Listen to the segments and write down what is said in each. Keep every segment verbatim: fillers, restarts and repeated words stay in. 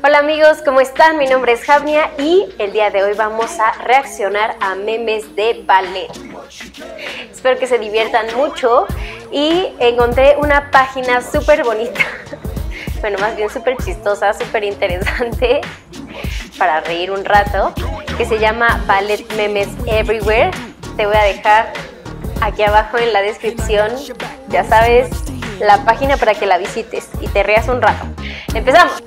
Hola amigos, ¿cómo están? Mi nombre es Javnia y el día de hoy vamos a reaccionar a memes de ballet. Espero que se diviertan mucho y encontré una página súper bonita, bueno, más bien súper chistosa, súper interesante para reír un rato, que se llama Ballet Memes Everywhere. Te voy a dejar aquí abajo en la descripción, ya sabes, la página para que la visites y te rías un rato. ¡Empezamos!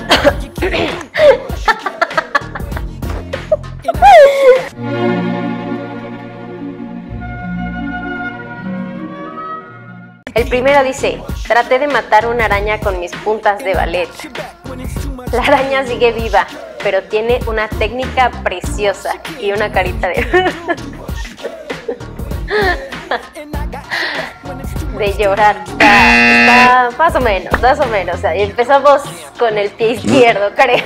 El primero dice: traté de matar una araña con mis puntas de ballet. La araña sigue viva, pero tiene una técnica preciosa y una carita de... de llorar. Está, está más o menos, más o menos. O sea, empezamos con el pie izquierdo, creo.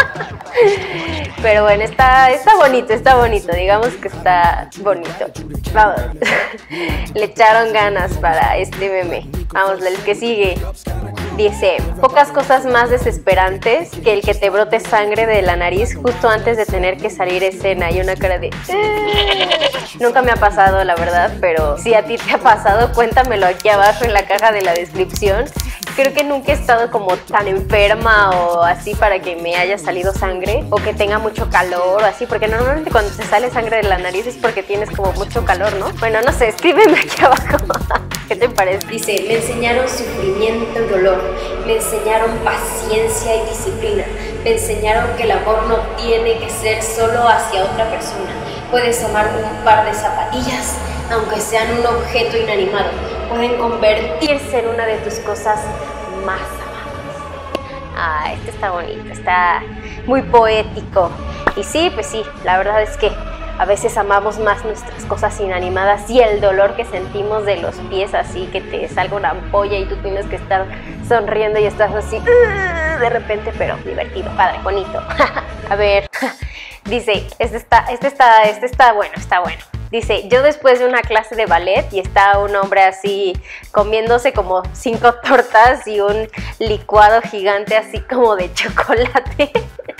Pero bueno, está, está bonito, está bonito. Digamos que está bonito. Vamos. Le echaron ganas para este meme. Vamos, el que sigue. Dice: pocas cosas más desesperantes que el que te brote sangre de la nariz justo antes de tener que salir escena. Y una cara de... Nunca me ha pasado, la verdad, pero si a ti te ha pasado, cuéntamelo aquí abajo en la caja de la descripción. Creo que nunca he estado como tan enferma o así para que me haya salido sangre o que tenga mucho calor o así, porque normalmente cuando te sale sangre de la nariz es porque tienes como mucho calor, ¿no? Bueno, no sé, escríbeme aquí abajo. ¿Qué te parece? Dice: me enseñaron sufrimiento y dolor, me enseñaron paciencia y disciplina, me enseñaron que el amor no tiene que ser solo hacia otra persona. Puedes amar un par de zapatillas, aunque sean un objeto inanimado. Pueden convertirse en una de tus cosas más amadas. Ah, este está bonito, está muy poético. Y sí, pues sí, la verdad es que a veces amamos más nuestras cosas inanimadas y el dolor que sentimos de los pies, así que te salga una ampolla y tú tienes que estar sonriendo y estás así de repente, pero divertido, padre, bonito. A ver, dice, este está, este está, este está bueno, está bueno. Dice: yo después de una clase de ballet y está un hombre así comiéndose como cinco tortas y un licuado gigante así como de chocolate.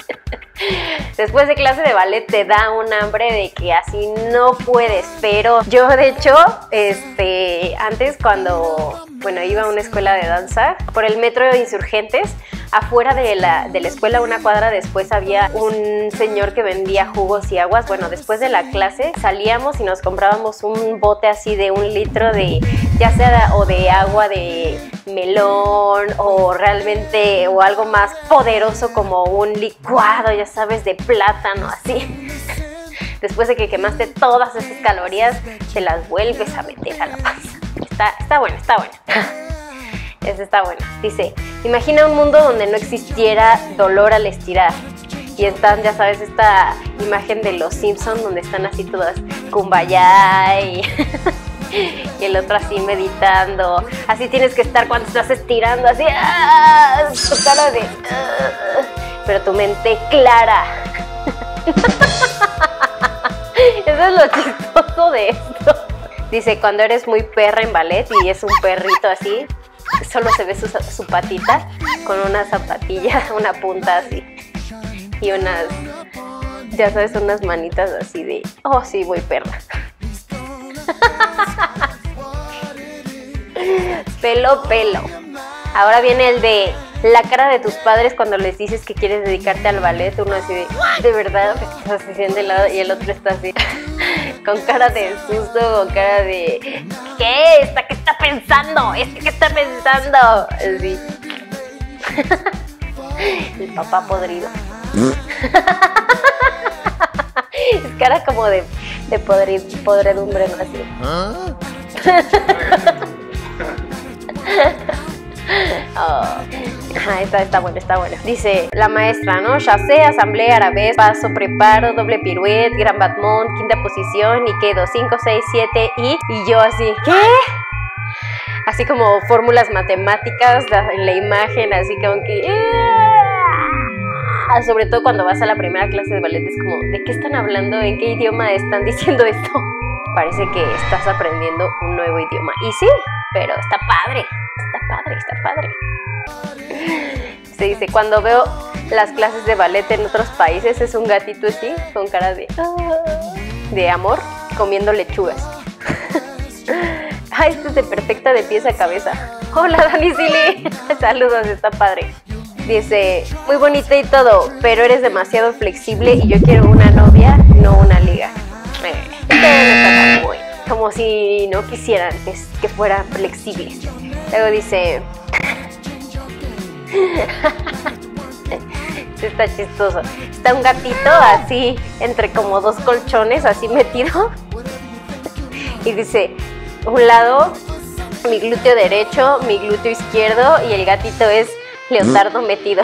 Después de clase de ballet te da un hambre de que así no puedes, pero yo de hecho, este, antes cuando, bueno, iba a una escuela de danza, por el metro de Insurgentes, afuera de la, de la escuela, una cuadra después, había un señor que vendía jugos y aguas. Bueno, después de la clase salíamos y nos comprábamos un bote así de un litro de, ya sea o de agua de melón o realmente o algo más poderoso como un licuado, ya sabes, de plátano, así. Después de que quemaste todas esas calorías, te las vuelves a meter a la panza. Está, está bueno, está bueno. Ese está bueno. Dice: imagina un mundo donde no existiera dolor al estirar. Y están, ya sabes, esta imagen de los Simpsons donde están así todas kumbaya y, y el otro así meditando. Así tienes que estar cuando estás estirando, así, ¡ah! Tu cara de... ¡ah! Pero tu mente clara. Eso es lo chistoso de esto. Dice: cuando eres muy perra en ballet y es un perrito así, solo se ve su, su patita con una zapatilla, una punta así y unas, ya sabes, unas manitas así de, oh sí, muy perra. Pelo, pelo. Ahora viene el de la cara de tus padres cuando les dices que quieres dedicarte al ballet. Uno así de, de verdad, estás así de lado y el otro está así con cara de susto, con cara de, ¿qué? ¿Esta qué está pensando? ¿Este qué está pensando? Así. El papá podrido. Es cara como de, de podri, podredumbre, ¿no? Así. ¿Ah? Oh. Está, está bueno, está bueno. Dice la maestra, ¿no? Chassé, asamblea, arabesque, paso, preparo, doble piruet, gran battement, quinta posición y quedo cinco, seis, siete y... Y yo así, ¿qué? Así como fórmulas matemáticas en la imagen, así como que... Sobre todo cuando vas a la primera clase de ballet es como, ¿de qué están hablando? ¿En qué idioma están diciendo esto? Parece que estás aprendiendo un nuevo idioma. Y sí, pero está padre, está padre, está padre. Se dice: cuando veo las clases de ballet en otros países es un gatito así, con cara de, de amor, comiendo lechugas. Ah, este es de perfecta de pies a cabeza. Hola, Dani Silly. Saludos, está padre. Dice, muy bonita y todo, pero eres demasiado flexible y yo quiero una novia, no una liga. Eh, esto no está tan bueno. Como si no quisieran que, que fuera flexible. Luego dice... Está chistoso. Está un gatito así, entre como dos colchones, así metido. Y dice, un lado, mi glúteo derecho, mi glúteo izquierdo, y el gatito es leotardo metido.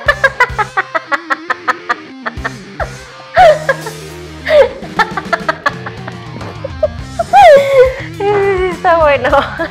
Está bueno.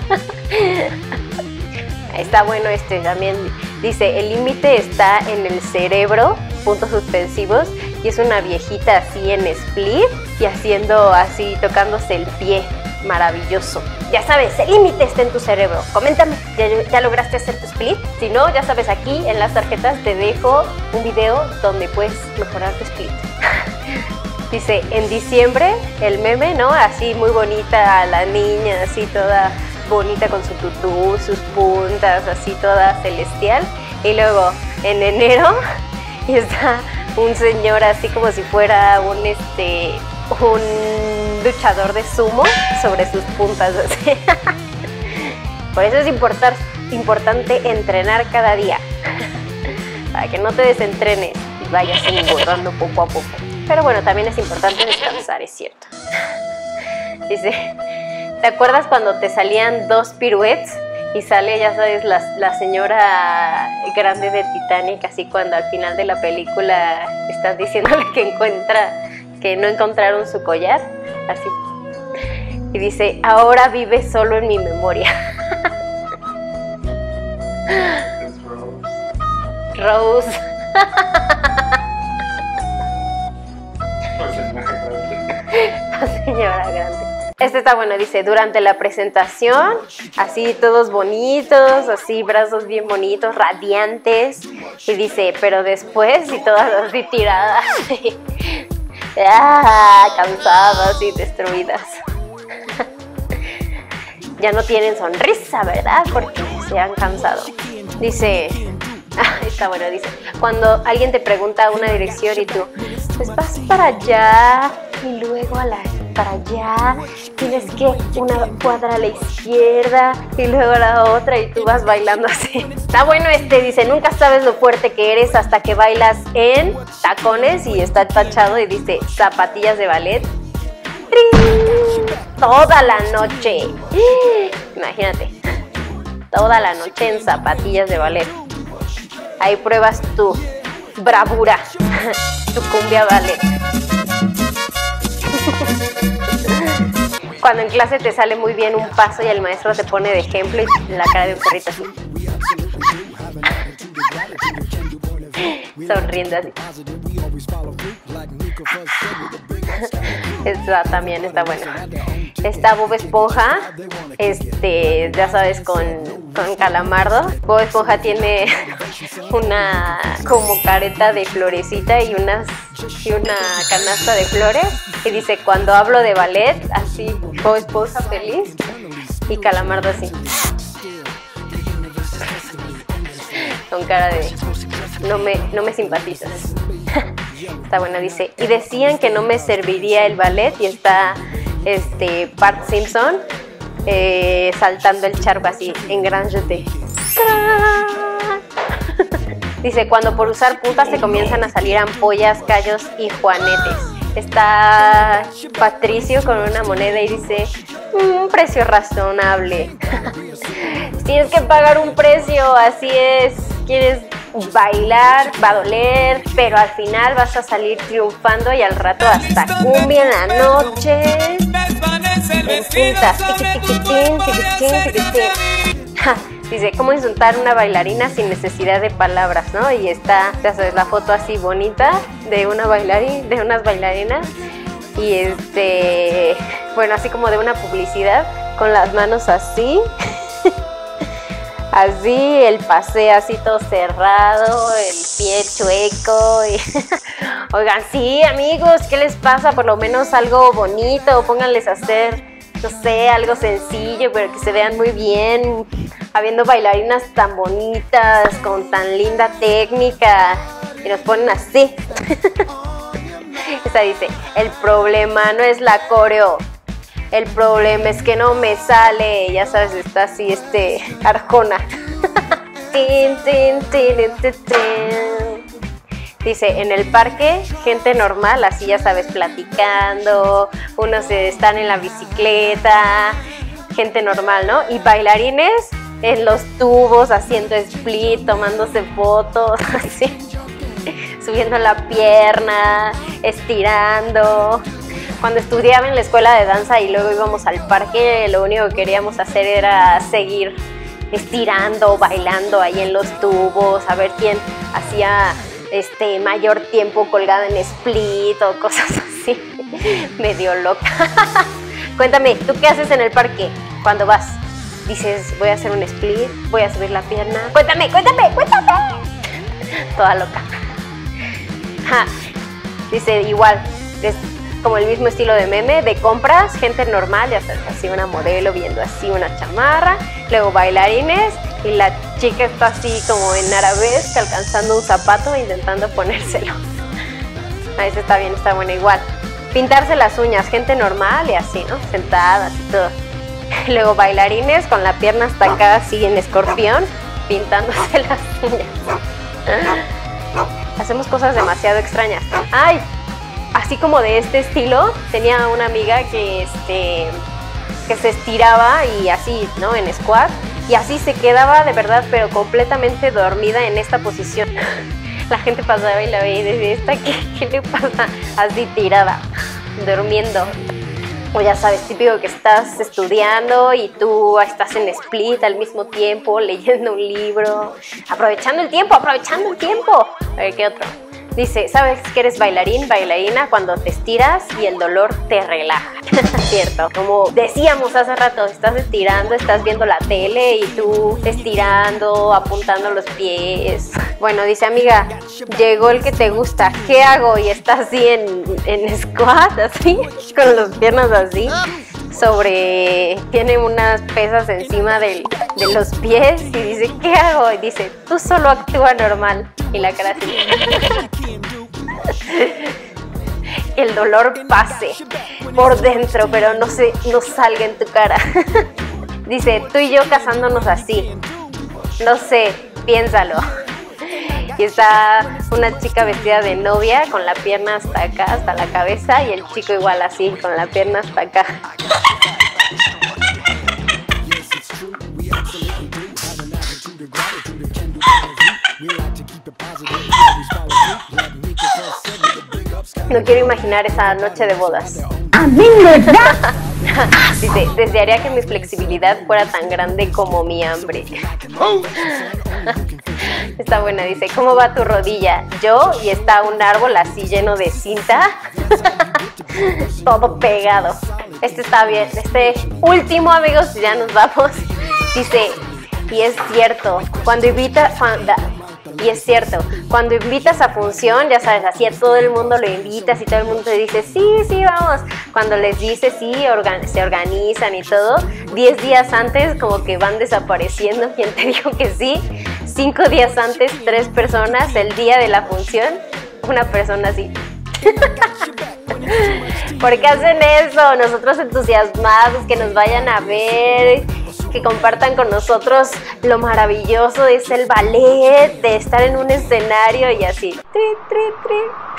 Está bueno este también. Dice, el límite está en el cerebro, puntos suspensivos, y es una viejita así en split y haciendo así, tocándose el pie. Maravilloso. Ya sabes, el límite está en tu cerebro. Coméntame, ¿ya, ¿ya lograste hacer tu split? Si no, ya sabes, aquí en las tarjetas te dejo un video donde puedes mejorar tu split. Dice, en diciembre, el meme, ¿no? Así muy bonita la niña, así toda bonita con su tutú, sus puntas, así toda celestial. Y luego, en enero, y está un señor así como si fuera un, este, un luchador de sumo sobre sus puntas, así. Por eso es importar, importante entrenar cada día, para que no te desentrenes y vayas engordando poco a poco. Pero bueno, también es importante descansar, es cierto. Dice, ¿te acuerdas cuando te salían dos piruetes? Y sale, ya sabes, la, la señora grande de Titanic, así cuando al final de la película estás diciéndole que encuentra, que no encontraron su collar, así. Y dice, ahora vive solo en mi memoria. Rose. La señora grande. Este está bueno, dice, durante la presentación, así todos bonitos, así brazos bien bonitos, radiantes. Y dice, pero después, y todas así tiradas, así, ah, cansadas y destruidas. Ya no tienen sonrisa, ¿verdad? Porque se han cansado. Dice, ah, está bueno, dice, cuando alguien te pregunta una dirección y tú, pues vas para allá y luego a la, para allá, tienes que una cuadra a la izquierda y luego a la otra y tú vas bailando así. Está bueno este, dice, nunca sabes lo fuerte que eres hasta que bailas en tacones y está tachado y dice zapatillas de ballet. Toda la noche. Imagínate, toda la noche en zapatillas de ballet. Ahí pruebas tu bravura, tu cumbia ballet. Cuando en clase te sale muy bien un paso y el maestro te pone de ejemplo y la cara de un perrito así. Sonriendo así. Esta también está buena. Está Bob Esponja, este, ya sabes, con, con Calamardo. Bob Esponja tiene una como careta de florecita y, unas, y una canasta de flores. Y dice, cuando hablo de ballet, así, Bob Esponja feliz y Calamardo así. Con cara de, no me, no me simpatizas. Está buena, dice, y decían que no me serviría el ballet y está este Bart Simpson eh, saltando el charco así en Grand Jeté. Dice, cuando por usar puntas se comienzan a salir ampollas, callos y juanetes. Está Patricio con una moneda y dice, un precio razonable. Tienes que pagar un precio, así es. Quieres bailar, va a doler, pero al final vas a salir triunfando y al rato hasta cumbia en la noche. En puntas. Tiquitín, tiquitín, tiquitín. Dice, ¿cómo insultar a una bailarina sin necesidad de palabras, no? Y está, ya sabes, la foto así bonita de una bailarina, de unas bailarinas. Y este, bueno, así como de una publicidad, con las manos así. Así, el pase así todo cerrado, el pie pie chueco. Y oigan, sí, amigos, ¿qué les pasa? Por lo menos algo bonito, pónganles a hacer, no sé, algo sencillo, pero que se vean muy bien, habiendo bailarinas tan bonitas, con tan linda técnica, y nos ponen así. Esa dice, el problema no es la coreo, el problema es que no me sale. Ya sabes, está así este Arjona. Tin, tin, tin, tin, tin. Dice, en el parque, gente normal, así ya sabes, platicando, unos están en la bicicleta, gente normal, ¿no? Y bailarines en los tubos, haciendo split, tomándose fotos, así, subiendo la pierna, estirando. Cuando estudiaba en la escuela de danza y luego íbamos al parque, lo único que queríamos hacer era seguir estirando, bailando ahí en los tubos, a ver quién hacía este mayor tiempo colgada en split o cosas así. Medio loca. Cuéntame, ¿tú qué haces en el parque cuando vas? Dices, voy a hacer un split, voy a subir la pierna. Cuéntame, cuéntame, cuéntame. Toda loca. Ja. Dice, igual, es como el mismo estilo de meme, de compras, gente normal, ya sabes, así una modelo viendo así una chamarra, luego bailarines y la chica está así como en arabesque alcanzando un zapato e intentando ponérselo. A veces está bien, está bueno igual. Pintarse las uñas, gente normal y así, ¿no? Sentadas y todo. Luego bailarines con la pierna hasta acá así en escorpión, pintándose las uñas. Hacemos cosas demasiado extrañas. ¡Ay! Así como de este estilo, tenía una amiga que, este, que se estiraba y así, ¿no? En squat. Y así se quedaba de verdad, pero completamente dormida en esta posición. La gente pasaba y la veía y decía, ¿esta qué, qué le pasa? Así tirada, durmiendo. O ya sabes, típico que estás estudiando y tú estás en split al mismo tiempo, leyendo un libro. Aprovechando el tiempo, aprovechando el tiempo. A ver, ¿qué otro? Dice, ¿sabes que eres bailarín, bailarina cuando te estiras y el dolor te relaja? Cierto, como decíamos hace rato, estás estirando, estás viendo la tele y tú estirando, apuntando los pies. Bueno, dice, amiga, llegó el que te gusta, ¿qué hago? Y está así en, en squat, así, con las piernas así, sobre, tiene unas pesas encima del, de los pies y dice, ¿qué hago? Y dice, tú solo actúa normal. Y la cara así. El dolor pase por dentro, pero no se, no salga en tu cara. Dice, tú y yo casándonos así. No sé, piénsalo. Y está una chica vestida de novia con la pierna hasta acá, hasta la cabeza, y el chico igual así, con la pierna hasta acá. No quiero imaginar esa noche de bodas. A mí me da. Dice, desearía que mi flexibilidad fuera tan grande como mi hambre. Está buena, dice, ¿cómo va tu rodilla? Yo, y está un árbol así lleno de cinta. Todo pegado. Este está bien. Este último, amigos, ya nos vamos. Dice, y es cierto, cuando invita... Cuando, Y es cierto, cuando invitas a función, ya sabes, así a todo el mundo lo invitas y todo el mundo te dice, sí, sí, vamos. Cuando les dices sí, organ se organizan y todo, diez días antes como que van desapareciendo quien te dijo que sí. Cinco días antes, tres personas, el día de la función, una persona así. ¿Por qué hacen eso? Nosotros entusiasmados, que nos vayan a ver, que compartan con nosotros lo maravilloso es el ballet, de estar en un escenario y así. Tri, tri, tri.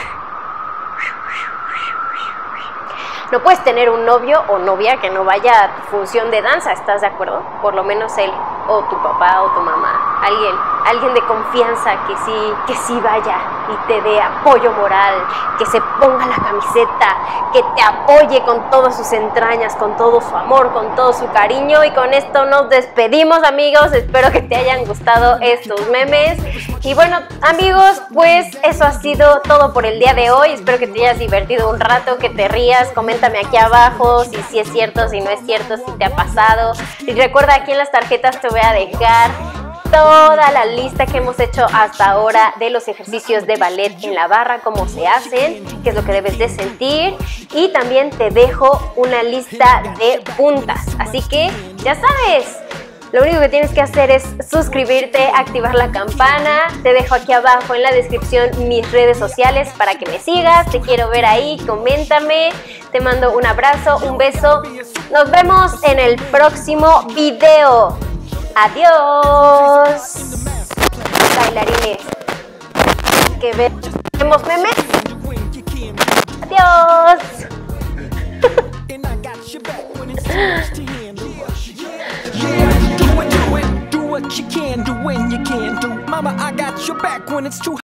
No puedes tener un novio o novia que no vaya a tu función de danza, ¿estás de acuerdo? Por lo menos él, o tu papá, o tu mamá, alguien, alguien de confianza que sí, que sí vaya y te dé apoyo moral, que se ponga la camiseta, que te apoye con todas sus entrañas, con todo su amor, con todo su cariño. Y con esto nos despedimos, amigos. Espero que te hayan gustado estos memes. Y bueno, amigos, pues eso ha sido todo por el día de hoy. Espero que te hayas divertido un rato, que te rías. Coméntame aquí abajo si sí es cierto, si no es cierto, si te ha pasado. Y recuerda, aquí en las tarjetas te voy a dejar toda la lista que hemos hecho hasta ahora de los ejercicios de ballet en la barra, cómo se hacen, qué es lo que debes de sentir, y también te dejo una lista de puntas. Así que ya sabes, lo único que tienes que hacer es suscribirte, activar la campana. Te dejo aquí abajo en la descripción mis redes sociales para que me sigas. Te quiero ver ahí, coméntame. Te mando un abrazo, un beso. Nos vemos en el próximo video. Adiós. Bailarines. Que vemos memes. Adiós. What you can do when you can't do. Mama, I got your back when it's too